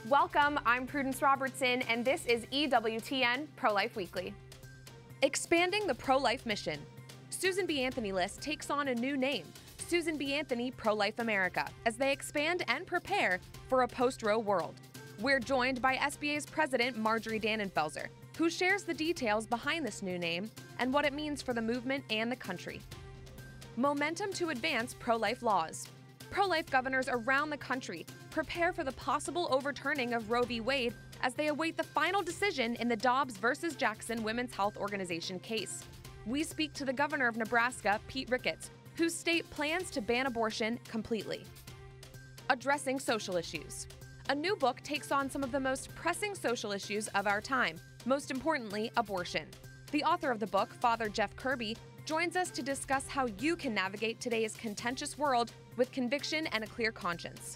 Welcome, I'm Prudence Robertson, and this is EWTN Pro-Life Weekly. Expanding the pro-life mission. Susan B. Anthony List takes on a new name, Susan B. Anthony Pro-Life America, as they expand and prepare for a post-Roe world. We're joined by SBA's President Marjorie Dannenfelser, who shares the details behind this new name and what it means for the movement and the country. Momentum to advance pro-life laws. Pro-life governors around the country prepare for the possible overturning of Roe v. Wade as they await the final decision in the Dobbs versus Jackson Women's Health Organization case. We speak to the governor of Nebraska, Pete Ricketts, whose state plans to ban abortion completely. Addressing social issues. A new book takes on some of the most pressing social issues of our time, most importantly, abortion. The author of the book, Father Jeff Kirby, joins us to discuss how you can navigate today's contentious world with conviction and a clear conscience.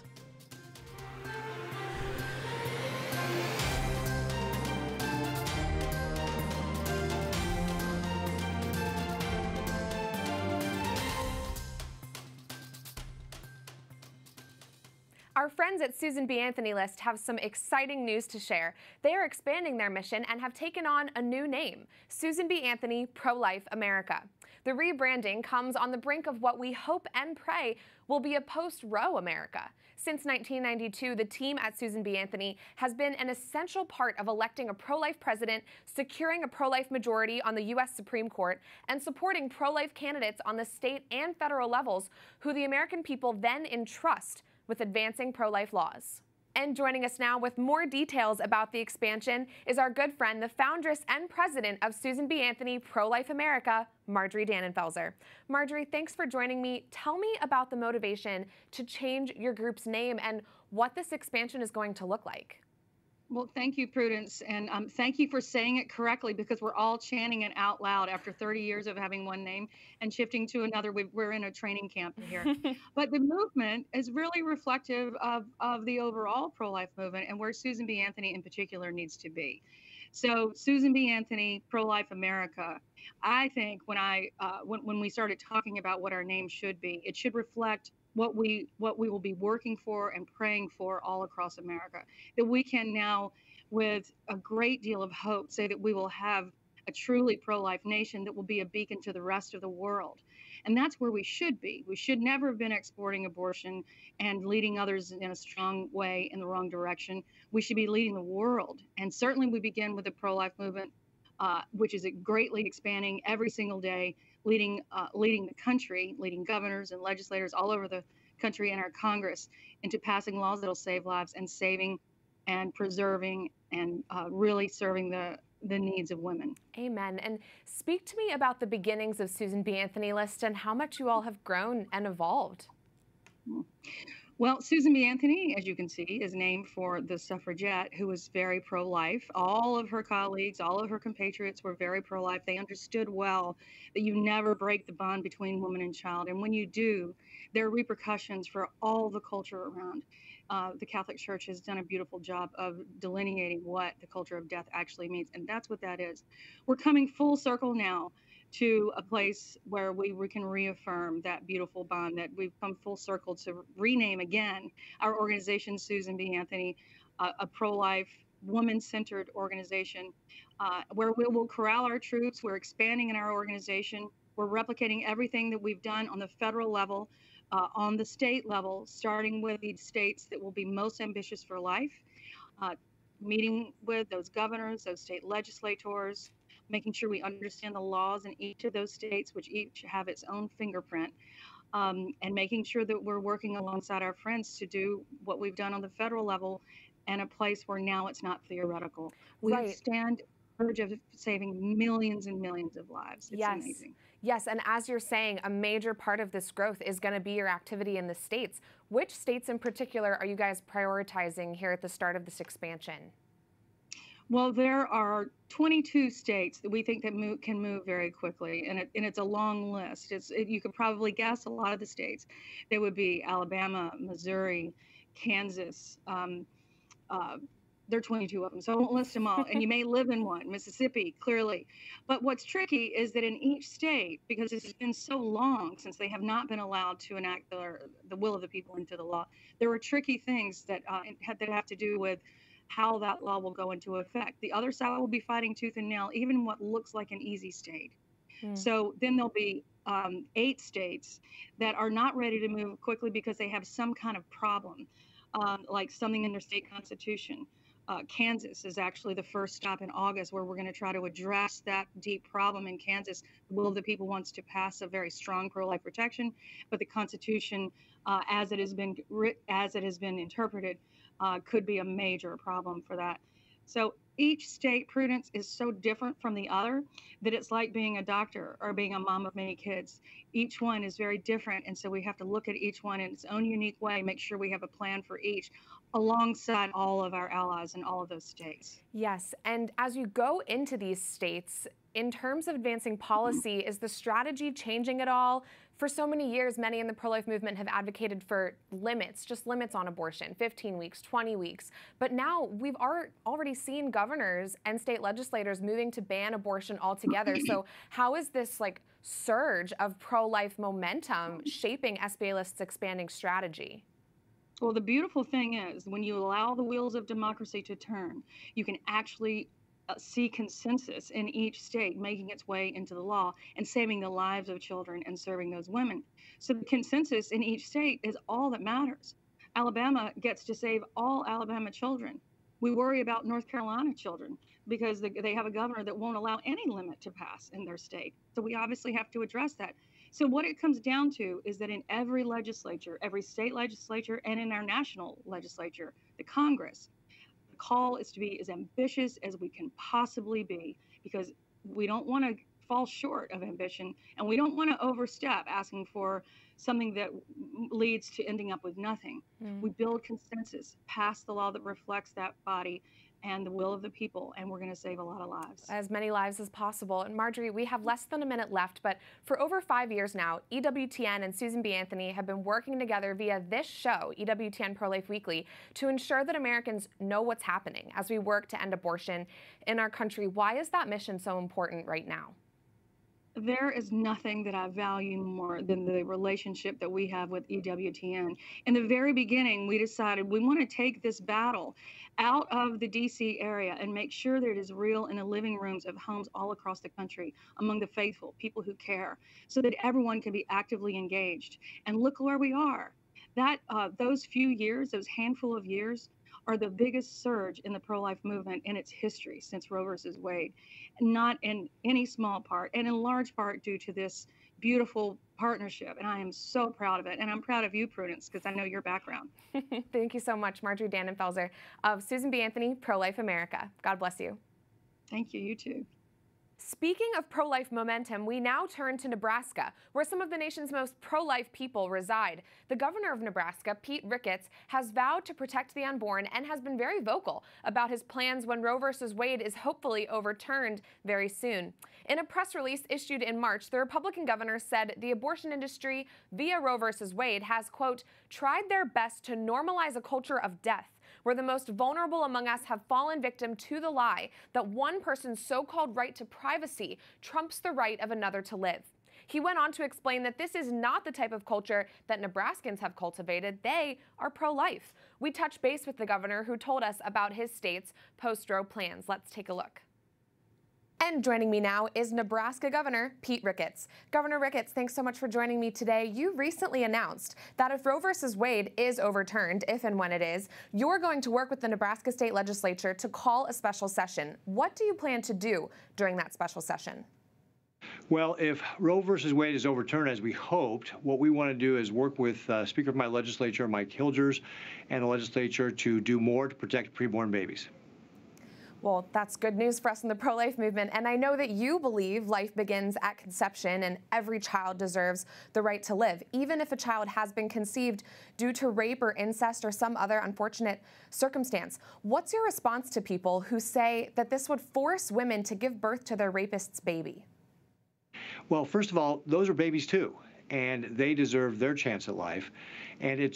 Our friends at Susan B. Anthony List have some exciting news to share. They are expanding their mission and have taken on a new name, Susan B. Anthony Pro-Life America. The rebranding comes on the brink of what we hope and pray will be a post-Roe America. Since 1992, the team at Susan B. Anthony has been an essential part of electing a pro-life president, securing a pro-life majority on the U.S. Supreme Court, and supporting pro-life candidates on the state and federal levels who the American people then entrust with advancing pro-life laws. And joining us now with more details about the expansion is our good friend, the foundress and president of Susan B. Anthony Pro-Life America, Marjorie Dannenfelser. Marjorie, thanks for joining me. Tell me about the motivation to change your group's name and what this expansion is going to look like. Well, thank you, Prudence, and thank you for saying it correctly, because we're all chanting it out loud after 30 years of having one name and shifting to another. We're in a training camp here. But the movement is really reflective of the overall pro-life movement and where Susan B. Anthony in particular needs to be. So Susan B. Anthony Pro-Life America, I think when we started talking about what our name should be, it should reflect what we will be working for and praying for all across America, that we can now, with a great deal of hope, say that we will have a truly pro-life nation that will be a beacon to the rest of the world. And that's where we should be. We should never have been exporting abortion and leading others in a strong way in the wrong direction. We should be leading the world. And certainly we begin with the pro-life movement, which is greatly expanding every single day, leading the country, leading governors and legislators all over the country and our Congress into passing laws that will save lives and saving and preserving and really serving the needs of women. Amen. And speak to me about the beginnings of Susan B. Anthony List and how much you all have grown and evolved. Well, Susan B. Anthony, as you can see, is named for the suffragette who was very pro-life. All of her colleagues, all of her compatriots were very pro-life. They understood well that you never break the bond between woman and child. And when you do, there are repercussions for all the culture around. The Catholic Church has done a beautiful job of delineating what the culture of death actually means. And that's what that is. We're coming full circle now to a place where we can reaffirm that beautiful bond, that we've come full circle to rename again our organization, Susan B. Anthony, a pro-life, woman-centered organization where we will corral our troops. We're expanding in our organization. We're replicating everything that we've done on the federal level, on the state level, starting with the states that will be most ambitious for life, meeting with those governors, those state legislators, making sure we understand the laws in each of those states, which each have its own fingerprint, and making sure that we're working alongside our friends to do what we've done on the federal level in a place where now it's not theoretical. We stand on the verge of saving millions and millions of lives. It's amazing. Yes, and as you're saying, a major part of this growth is going to be your activity in the states. Which states in particular are you guys prioritizing here at the start of this expansion? Well, there are 22 states that we think that can move very quickly, and it's a long list. You could probably guess a lot of the states. They would be Alabama, Missouri, Kansas, There are 22 of them, so I won't list them all. And you may live in one, Mississippi, clearly. But what's tricky is that in each state, because it's been so long since they have not been allowed to enact the will of the people into the law, there are tricky things that have to do with how that law will go into effect. The other side will be fighting tooth and nail, even what looks like an easy state. So then there'll be 8 states that are not ready to move quickly because they have some kind of problem, like something in their state constitution. Kansas is actually the first stop in August where we're going to try to address that deep problem in Kansas. The will of the people wants to pass a very strong pro-life protection, but the Constitution, as it has been interpreted, could be a major problem for that. So each state, Prudence, is so different from the other that it's like being a doctor or being a mom of many kids. Each one is very different, and so we have to look at each one in its own unique way, make sure we have a plan for each, alongside all of our allies in all of those states. Yes, and as you go into these states, in terms of advancing policy, is the strategy changing at all? For so many years, many in the pro-life movement have advocated for limits, just limits on abortion, 15 weeks, 20 weeks. But now we've already seen governors and state legislators moving to ban abortion altogether. So how is this surge of pro-life momentum shaping SBA List's expanding strategy? Well, the beautiful thing is when you allow the wheels of democracy to turn, you can actually see consensus in each state making its way into the law and saving the lives of children and serving those women. So the consensus in each state is all that matters. Alabama gets to save all Alabama children. We worry about North Carolina children because they have a governor that won't allow any limit to pass in their state. So we obviously have to address that. So what it comes down to is that in every legislature, every state legislature, and in our national legislature, the Congress, the call is to be as ambitious as we can possibly be, because we don't want to fall short of ambition, and we don't want to overstep asking for something that leads to ending up with nothing. We build consensus, pass the law that reflects that body and the will of the people, and we're going to save a lot of lives. As many lives as possible. And Marjorie, we have less than a minute left, but for over 5 years now, EWTN and Susan B. Anthony have been working together via this show, EWTN Pro-Life Weekly, to ensure that Americans know what's happening as we work to end abortion in our country. Why is that mission so important right now? There is nothing that I value more than the relationship that we have with EWTN. In the very beginning, we decided we want to take this battle out of the DC area and make sure that it is real in the living rooms of homes all across the country, among the faithful, people who care, so that everyone can be actively engaged. And look where we are. Those few years, those handful of years, are the biggest surge in the pro-life movement in its history since Roe versus Wade, not in any small part, and in large part due to this beautiful partnership. And I am so proud of it. And I'm proud of you, Prudence, because I know your background. Thank you so much, Marjorie Dannenfelser of Susan B. Anthony, Pro-Life America. God bless you. Thank you, you too. Speaking of pro-life momentum, we now turn to Nebraska, where some of the nation's most pro-life people reside. The governor of Nebraska, Pete Ricketts, has vowed to protect the unborn and has been very vocal about his plans when Roe versus Wade is hopefully overturned very soon. In a press release issued in March, the Republican governor said the abortion industry, via Roe versus Wade, has, quote, tried their best to normalize a culture of death, where the most vulnerable among us have fallen victim to the lie that one person's so-called right to privacy trumps the right of another to live. He went on to explain that this is not the type of culture that Nebraskans have cultivated. They are pro-life. We touched base with the governor, who told us about his state's post-Roe plans. Let's take a look. And joining me now is Nebraska Governor Pete Ricketts. Governor Ricketts, thanks so much for joining me today. You recently announced that if Roe versus Wade is overturned, if and when it is, you're going to work with the Nebraska State Legislature to call a special session. What do you plan to do during that special session? Well, if Roe versus Wade is overturned, as we hoped, what we want to do is work with Speaker of my legislature, Mike Hilgers, and the legislature to do more to protect preborn babies. Well, that's good news for us in the pro-life movement. And I know that you believe life begins at conception and every child deserves the right to live, even if a child has been conceived due to rape or incest or some other unfortunate circumstance. What's your response to people who say that this would force women to give birth to their rapist's baby? Well, first of all, those are babies too, and they deserve their chance at life. And it's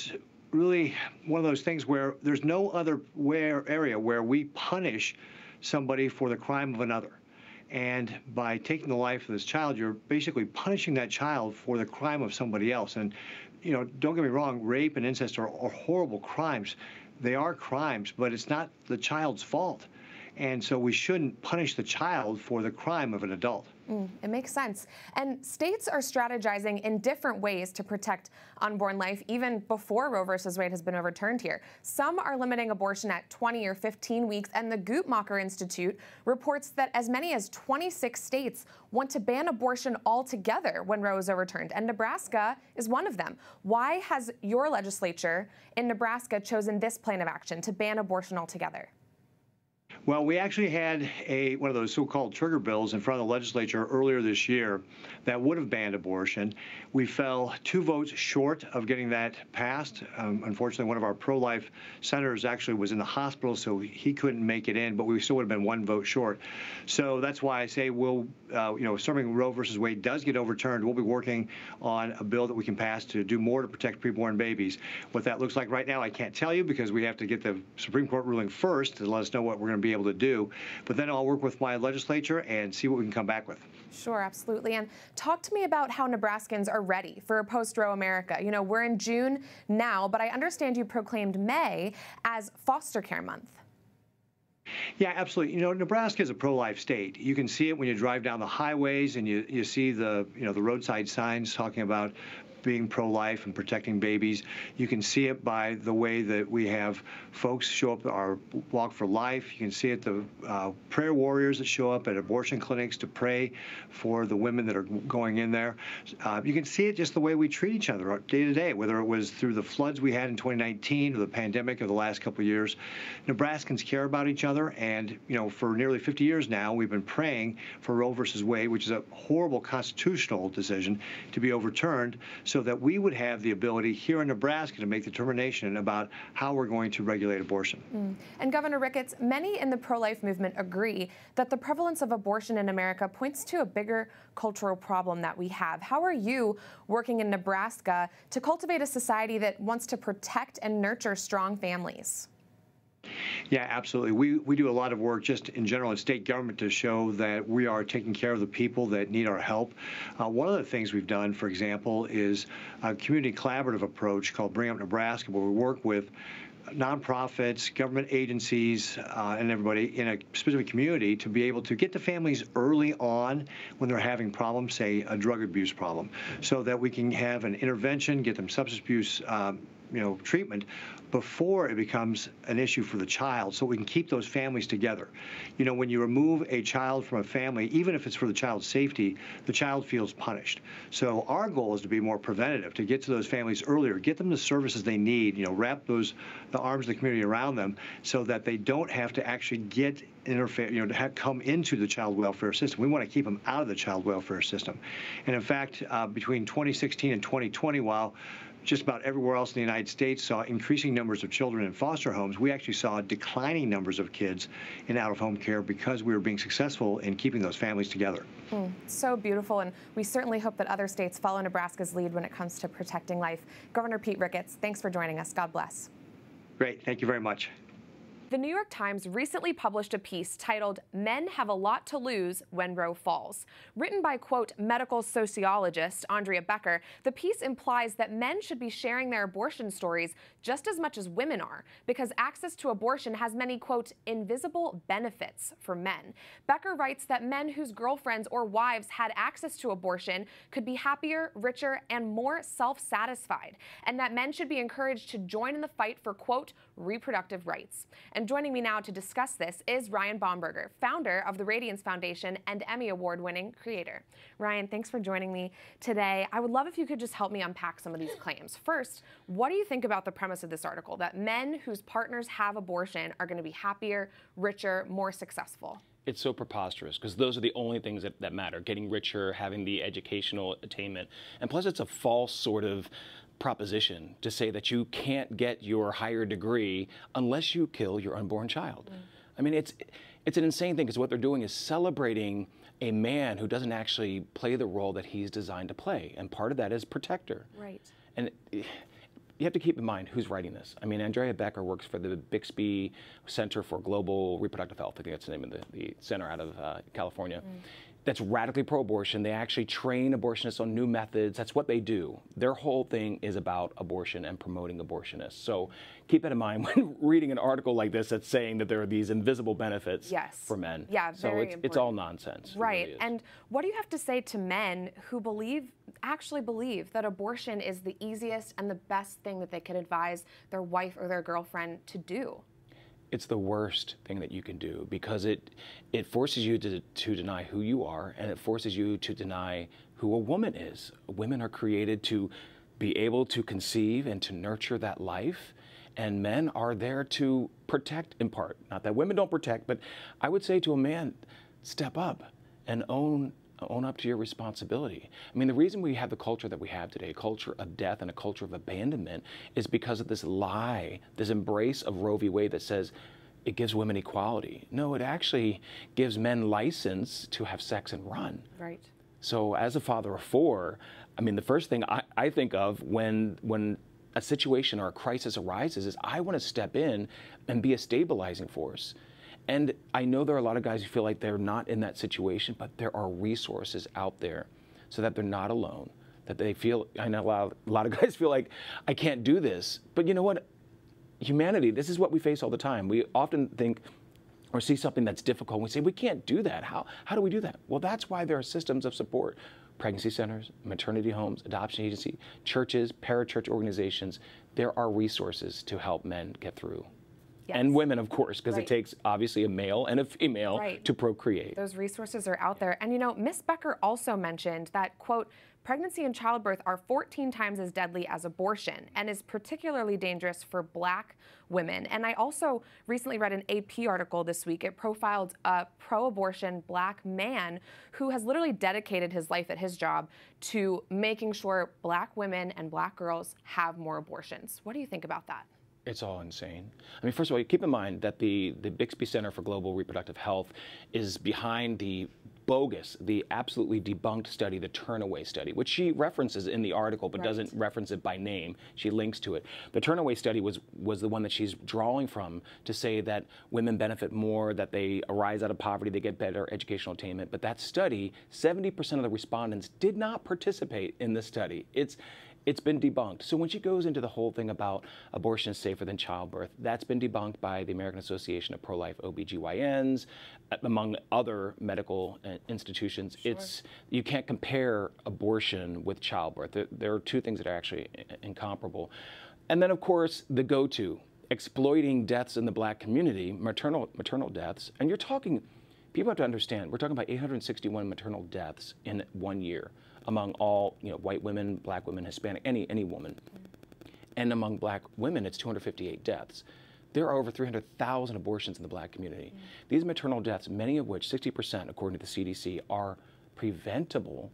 really one of those things where there's no other area where we punish somebody for the crime of another. And by taking the life of this child, you're basically punishing that child for the crime of somebody else. And, you know, don't get me wrong, rape and incest are horrible crimes. They are crimes, but it's not the child's fault. And so we shouldn't punish the child for the crime of an adult. It makes sense. And states are strategizing in different ways to protect unborn life, even before Roe versus Wade has been overturned here. Some are limiting abortion at 20 or 15 weeks, and the Guttmacher Institute reports that as many as 26 states want to ban abortion altogether when Roe is overturned, and Nebraska is one of them. Why has your legislature in Nebraska chosen this plan of action to ban abortion altogether? Well, we actually had one of those so-called trigger bills in front of the legislature earlier this year that would have banned abortion. We fell 2 votes short of getting that passed. Unfortunately, one of our pro-life senators actually was in the hospital, so he couldn't make it in, but we still would have been 1 vote short. So that's why I say we'll, assuming Roe versus Wade does get overturned, we'll be working on a bill that we can pass to do more to protect preborn babies. What that looks like right now, I can't tell you because we have to get the Supreme Court ruling first to let us know what we're going to be able to do. But then I'll work with my legislature and see what we can come back with. Sure, absolutely. And talk to me about how Nebraskans are ready for a post-Roe America. You know, we're in June now, but I understand you proclaimed May as foster care month. Yeah, absolutely. You know, Nebraska is a pro-life state. You can see it when you drive down the highways and you see the roadside signs talking about being pro-life and protecting babies. You can see it by the way that we have folks show up at our Walk for Life. You can see it, the prayer warriors that show up at abortion clinics to pray for the women that are going in there. You can see it just the way we treat each other day to day, whether it was through the floods we had in 2019 or the pandemic of the last couple of years. Nebraskans care about each other, and for nearly 50 years now, we've been praying for Roe versus Wade, which is a horrible constitutional decision, to be overturned, so that we would have the ability here in Nebraska to make the determination about how we're going to regulate abortion. And Governor Ricketts, many in the pro-life movement agree that the prevalence of abortion in America points to a bigger cultural problem that we have. How are you working in Nebraska to cultivate a society that wants to protect and nurture strong families? Yeah, absolutely. We do a lot of work just in general in state government to show that we are taking care of the people that need our help. One of the things we've done, for example, is a community collaborative approach called Bring Up Nebraska, where we work with nonprofits, government agencies, and everybody in a specific community to be able to get to families early on when they're having problems, say a drug abuse problem, so that we can have an intervention, get them substance abuse treatment before it becomes an issue for the child, so we can keep those families together. When you remove a child from a family, even if it's for the child's safety, the child feels punished. So our goal is to be more preventative, to get to those families earlier, get them the services they need, wrap the arms of the community around them so that they don't have to actually get come into the child welfare system. We want to keep them out of the child welfare system. And in fact, between 2016 and 2020, while just about everywhere else in the United States saw increasing numbers of children in foster homes, we actually saw declining numbers of kids in out-of-home care because we were being successful in keeping those families together. So beautiful, and we certainly hope that other states follow Nebraska's lead when it comes to protecting life. Governor Pete Ricketts, thanks for joining us. God bless. Great. Thank you very much. The New York Times recently published a piece titled "Men Have a Lot to Lose When Roe Falls." Written by, quote, medical sociologist Andrea Becker, the piece implies that men should be sharing their abortion stories just as much as women are, because access to abortion has many, quote, invisible benefits for men. Becker writes that men whose girlfriends or wives had access to abortion could be happier, richer, and more self-satisfied, and that men should be encouraged to join in the fight for, quote, reproductive rights. And joining me now to discuss this is Ryan Bomberger, founder of the Radiance Foundation and Emmy Award-winning creator. Ryan, thanks for joining me today. I would love if you could just help me unpack some of these claims. First, what do you think about the premise of this article, that men whose partners have abortion are going to be happier, richer, more successful? It's so preposterous, because those are the only things that matter: getting richer, having the educational attainment. And plus, it's a false sort of proposition to say that you can't get your higher degree unless you kill your unborn child. I mean, it's an insane thing, because what they're doing is celebrating a man who doesn't actually play the role that he's designed to play, and part of that is protector. Right. And you have to keep in mind who's writing this. I mean, Andrea Becker works for the Bixby Center for Global Reproductive Health. I think that's the name of the center out of California. That's radically pro-abortion. They actually train abortionists on new methods. That's what they do. Their whole thing is about abortion and promoting abortionists. So keep that in mind when reading an article like this that's saying that there are these invisible benefits for men. Yeah, so it's all nonsense. Right. Really, and what do you have to say to men who actually believe that abortion is the easiest and the best thing that they could advise their wife or their girlfriend to do? It's the worst thing that you can do, because it forces you to deny who you are, and it forces you to deny who a woman is. Women are created to be able to conceive and to nurture that life, and men are there to protect in part. Not that women don't protect, but I would say to a man, step up and own up to your responsibility. I mean, the reason we have the culture that we have today, a culture of death and a culture of abandonment, is because of this lie, this embrace of Roe v. Wade that says it gives women equality. No, it actually gives men license to have sex and run. Right. So as a father of four, I mean, the first thing I think of when a situation or a crisis arises is I want to step in and be a stabilizing force. And I know there are a lot of guys who feel like they're not in that situation, but there are resources out there so that they're not alone, that they feel, I know a lot of guys feel like, I can't do this. But you know what? Humanity, this is what we face all the time. We often think or see something that's difficult, and we say, we can't do that. How do we do that? Well, that's why there are systems of support. Pregnancy centers, maternity homes, adoption agency, churches, parachurch organizations. There are resources to help men get through. Yes. And women, of course, because it takes obviously a male and a female to procreate. Those resources are out there. And you know, Ms. Becker also mentioned that, quote, pregnancy and childbirth are 14 times as deadly as abortion and is particularly dangerous for Black women. And I also recently read an AP article this week. It profiled a pro-abortion Black man who has literally dedicated his life at his job to making sure Black women and Black girls have more abortions. What do you think about that? It's all insane. I mean, first of all, keep in mind that the Bixby Center for Global Reproductive Health is behind the bogus, the absolutely debunked study, the Turnaway study, which she references in the article but doesn't reference it by name. She links to it. The Turnaway study was the one that she's drawing from to say that women benefit more, that they arise out of poverty, they get better educational attainment. But that study, 70% of the respondents did not participate in the study. It's been debunked. So when she goes into the whole thing about abortion is safer than childbirth, that's been debunked by the American Association of Pro-Life OBGYNs, among other medical institutions. Sure. You can't compare abortion with childbirth. There are two things that are actually incomparable. And then, of course, the go-to, exploiting deaths in the Black community, maternal deaths. And you're talking, people have to understand, we're talking about 861 maternal deaths in 1 year. Among all, white women, Black women, Hispanic, any woman. And among Black women, it's 258 deaths. There are over 300,000 abortions in the Black community. These maternal deaths, many of which, 60%, according to the CDC, are preventable.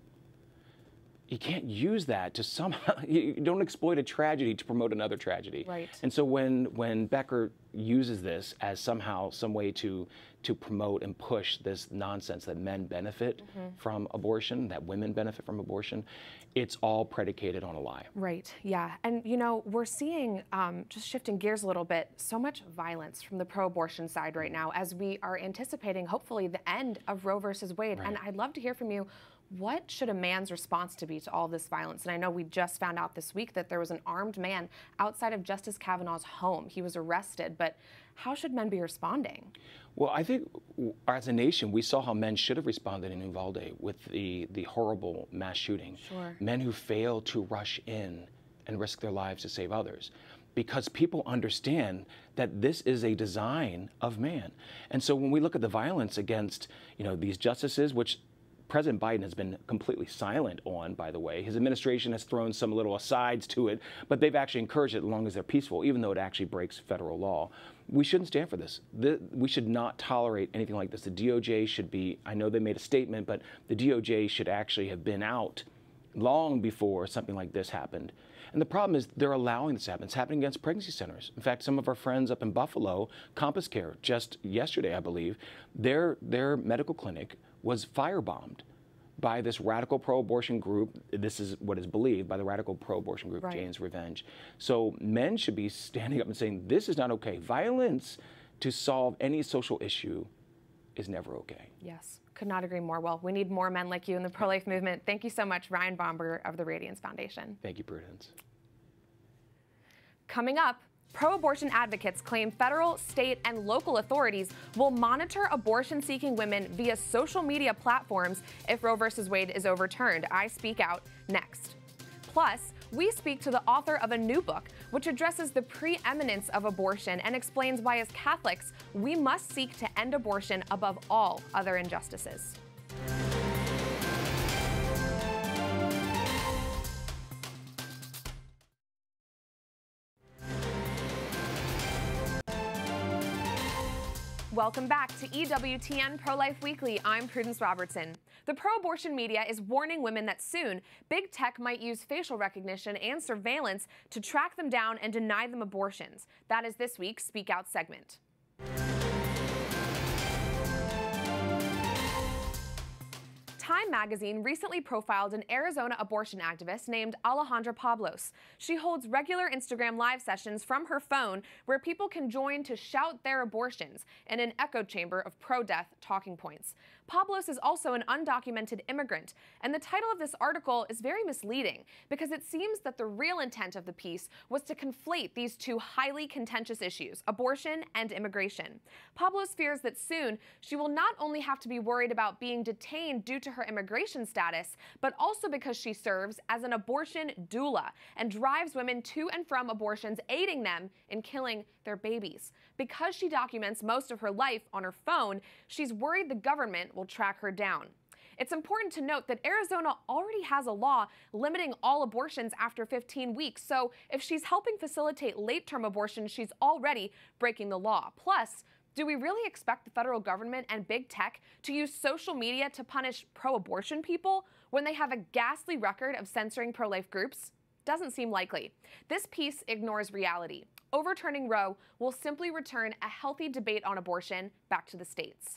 You can't use that to somehow, you don't exploit a tragedy to promote another tragedy. Right. And so when Becker uses this as somehow some way to promote and push this nonsense that men benefit from abortion, that women benefit from abortion, it's all predicated on a lie. Right, yeah. And we're seeing, just shifting gears a little bit, so much violence from the pro-abortion side right now as we are anticipating, hopefully, the end of Roe versus Wade. Right. And I'd love to hear from you. What should a man's response to be to all this violence? And I know we just found out this week that there was an armed man outside of Justice Kavanaugh's home. He was arrested, but how should men be responding? Well, I think as a nation, we saw how men should have responded in Uvalde with the horrible mass shooting. Sure. Men who failed to rush in and risk their lives to save others. Because people understand that this is a design of man. And so when we look at the violence against, these justices, which President Biden has been completely silent on, by the way. His administration has thrown some little asides to it, but they've actually encouraged it as long as they're peaceful, even though it actually breaks federal law. We shouldn't stand for this. We should not tolerate anything like this. The DOJ should be, I know they made a statement, but the DOJ should actually have been out long before something like this happened. And the problem is they're allowing this to happen. It's happening against pregnancy centers. In fact, some of our friends up in Buffalo, Compass Care, just yesterday, I believe, their medical clinic was firebombed by this radical pro-abortion group. This is what is believed by the radical pro-abortion group, Right. Jane's Revenge. So men should be standing up and saying, this is not okay. Violence to solve any social issue is never okay. Yes, could not agree more. Well, we need more men like you in the pro-life movement. Thank you so much, Ryan Bomberger of the Radiance Foundation. Thank you, Prudence. Coming up, pro-abortion advocates claim federal, state, and local authorities will monitor abortion-seeking women via social media platforms if Roe v. Wade is overturned. I speak out next. Plus, we speak to the author of a new book which addresses the preeminence of abortion and explains why, as Catholics, we must seek to end abortion above all other injustices. Welcome back to EWTN Pro-Life Weekly. I'm Prudence Robertson. The pro-abortion media is warning women that soon, big tech might use facial recognition and surveillance to track them down and deny them abortions. That is this week's Speak Out segment. Time magazine recently profiled an Arizona abortion activist named Alejandra Pablos. She holds regular Instagram live sessions from her phone where people can join to shout their abortions in an echo chamber of pro-death talking points. Pablos is also an undocumented immigrant, and the title of this article is very misleading because it seems that the real intent of the piece was to conflate these two highly contentious issues, abortion and immigration. Pablos fears that soon she will not only have to be worried about being detained due to her immigration status, but also because she serves as an abortion doula and drives women to and from abortions, aiding them in killing their babies. Because she documents most of her life on her phone, she's worried the government will track her down. It's important to note that Arizona already has a law limiting all abortions after 15 weeks, so if she's helping facilitate late-term abortions, she's already breaking the law. Plus, do we really expect the federal government and big tech to use social media to punish pro-abortion people when they have a ghastly record of censoring pro-life groups? Doesn't seem likely. This piece ignores reality. Overturning Roe will simply return a healthy debate on abortion back to the states.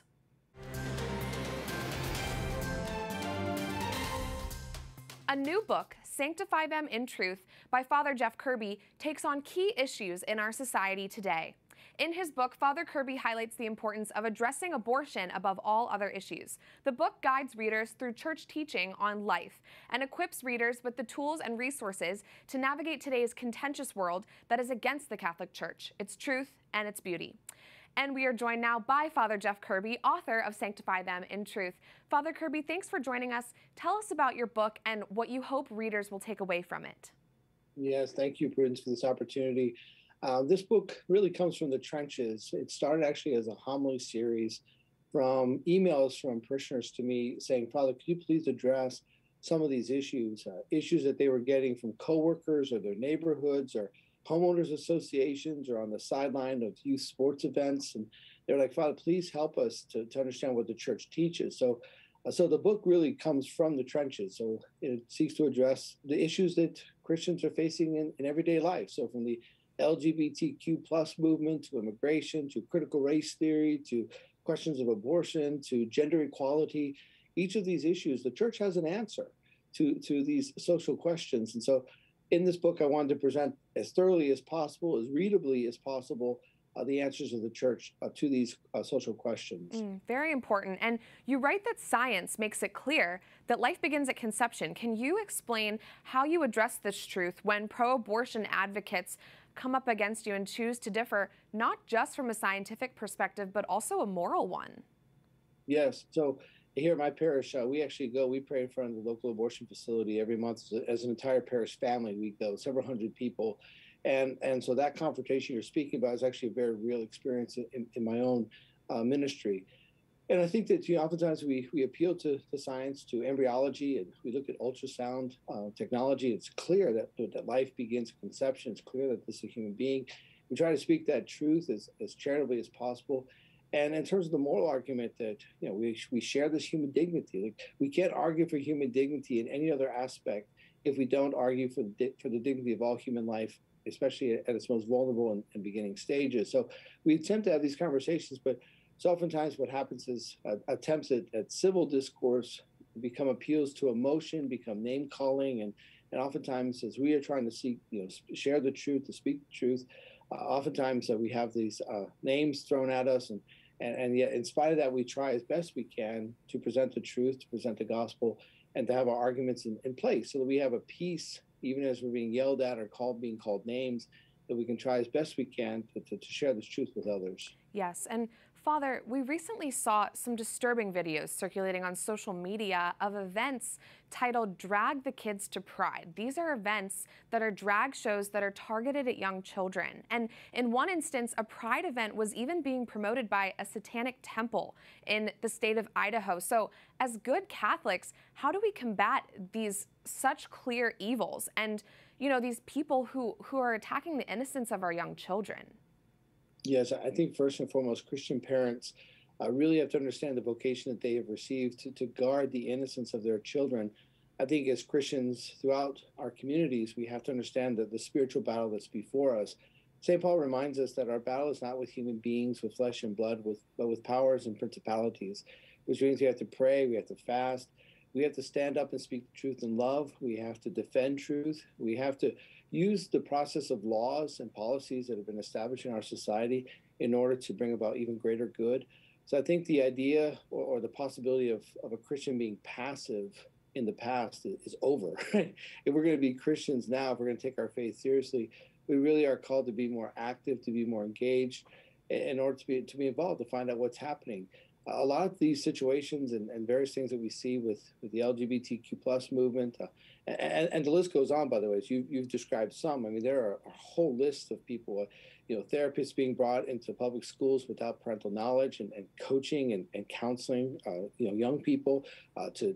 A new book, Sanctify Them in Truth, by Father Jeff Kirby, takes on key issues in our society today. In his book, Father Kirby highlights the importance of addressing abortion above all other issues. The book guides readers through church teaching on life and equips readers with the tools and resources to navigate today's contentious world that is against the Catholic Church, its truth, and its beauty. And we are joined now by Father Jeff Kirby, author of Sanctify Them in Truth. Father Kirby, thanks for joining us. Tell us about your book and what you hope readers will take away from it. Yes, thank you, Prudence, for this opportunity. This book really comes from the trenches. It started actually as a homily series from emails from parishioners to me saying, Father, could you please address some of these issues that they were getting from coworkers or their neighborhoods or homeowners associations or on the sideline of youth sports events. And they're like, Father, please help us to understand what the church teaches. So the book really comes from the trenches. So it seeks to address the issues that Christians are facing in everyday life. So from the LGBTQ plus movement to immigration, to critical race theory, to questions of abortion, to gender equality, each of these issues, the church has an answer to these social questions. And so in this book, I wanted to present as thoroughly as possible, as readably as possible, the answers of the church to these social questions. Very important. And you write that science makes it clear that life begins at conception. Can you explain how you address this truth when pro-abortion advocates come up against you and choose to differ, not just from a scientific perspective, but also a moral one? Yes. So here at my parish, we pray in front of the local abortion facility every month as an entire parish family. We go several hundred people. And so that confrontation you're speaking about is actually a very real experience in my own ministry. And I think that oftentimes we appeal to science, to embryology, and we look at ultrasound technology. It's clear that life begins at conception. It's clear that this is a human being. We try to speak that truth as charitably as possible. And in terms of the moral argument that we share this human dignity, like, we can't argue for human dignity in any other aspect if we don't argue for the dignity of all human life, especially at its most vulnerable and beginning stages. So we attempt to have these conversations, but so oftentimes what happens is attempts at civil discourse become appeals to emotion, become name calling, and oftentimes as we are trying to seek, share the truth, to speak the truth, oftentimes we have these names thrown at us, and yet in spite of that, we try as best we can to present the truth, to present the gospel, and to have our arguments in place so that we have a peace, even as we're being yelled at or being called names, that we can try as best we can to share this truth with others. Yes, and Father, we recently saw some disturbing videos circulating on social media of events titled Drag the Kids to Pride. These are events that are drag shows that are targeted at young children. And in one instance, a pride event was even being promoted by a satanic temple in the state of Idaho. So as good Catholics, how do we combat these such clear evils and, these people who are attacking the innocence of our young children? Yes, I think first and foremost, Christian parents really have to understand the vocation that they have received to guard the innocence of their children. I think as Christians throughout our communities, we have to understand the spiritual battle that's before us. St. Paul reminds us that our battle is not with human beings, with flesh and blood, but with powers and principalities, which means we have to pray, we have to fast, we have to stand up and speak the truth in love, we have to defend truth, we have to use the process of laws and policies that have been established in our society in order to bring about even greater good. So I think the idea or the possibility of a Christian being passive in the past is over. If we're going to be Christians now, if we're going to take our faith seriously, we really are called to be more active, to be more engaged in order to be involved, to find out what's happening. A lot of these situations and various things that we see with the LGBTQ plus movement, and the list goes on, by the way, as you've described some. I mean, there are a whole list of people, therapists being brought into public schools without parental knowledge and coaching and counseling, young people to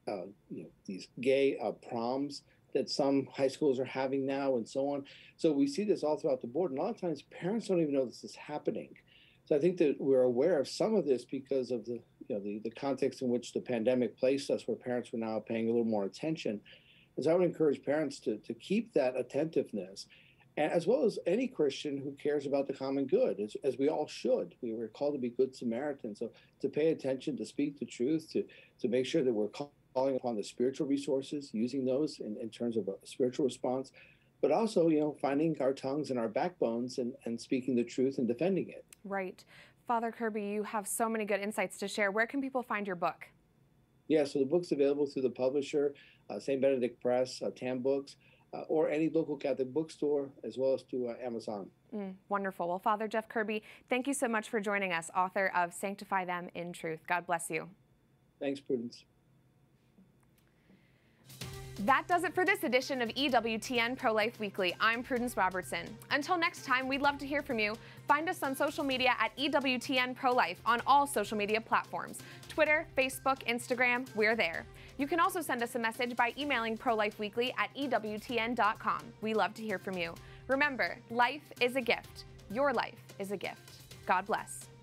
these gay proms that some high schools are having now and so on. So we see this all throughout the board. And a lot of times parents don't even know this is happening. So I think that we're aware of some of this because of the context in which the pandemic placed us, where parents were now paying a little more attention. And so I would encourage parents to keep that attentiveness, as well as any Christian who cares about the common good, as we all should. We were called to be good Samaritans, so to pay attention, to speak the truth, to make sure that we're calling upon the spiritual resources, using those in terms of a spiritual response, but also, finding our tongues and our backbones and speaking the truth and defending it. Right. Father Kirby, you have so many good insights to share. Where can people find your book? Yeah, so the book's available through the publisher, St. Benedict Press, TAM Books, or any local Catholic bookstore, as well as to Amazon. Wonderful. Well, Father Jeff Kirby, thank you so much for joining us, author of Sanctify Them in Truth. God bless you. Thanks, Prudence. That does it for this edition of EWTN Pro-Life Weekly. I'm Prudence Robertson. Until next time, we'd love to hear from you. Find us on social media at EWTN Pro-Life on all social media platforms. Twitter, Facebook, Instagram, we're there. You can also send us a message by emailing prolifeweekly@ewtn.com. We love to hear from you. Remember, life is a gift. Your life is a gift. God bless.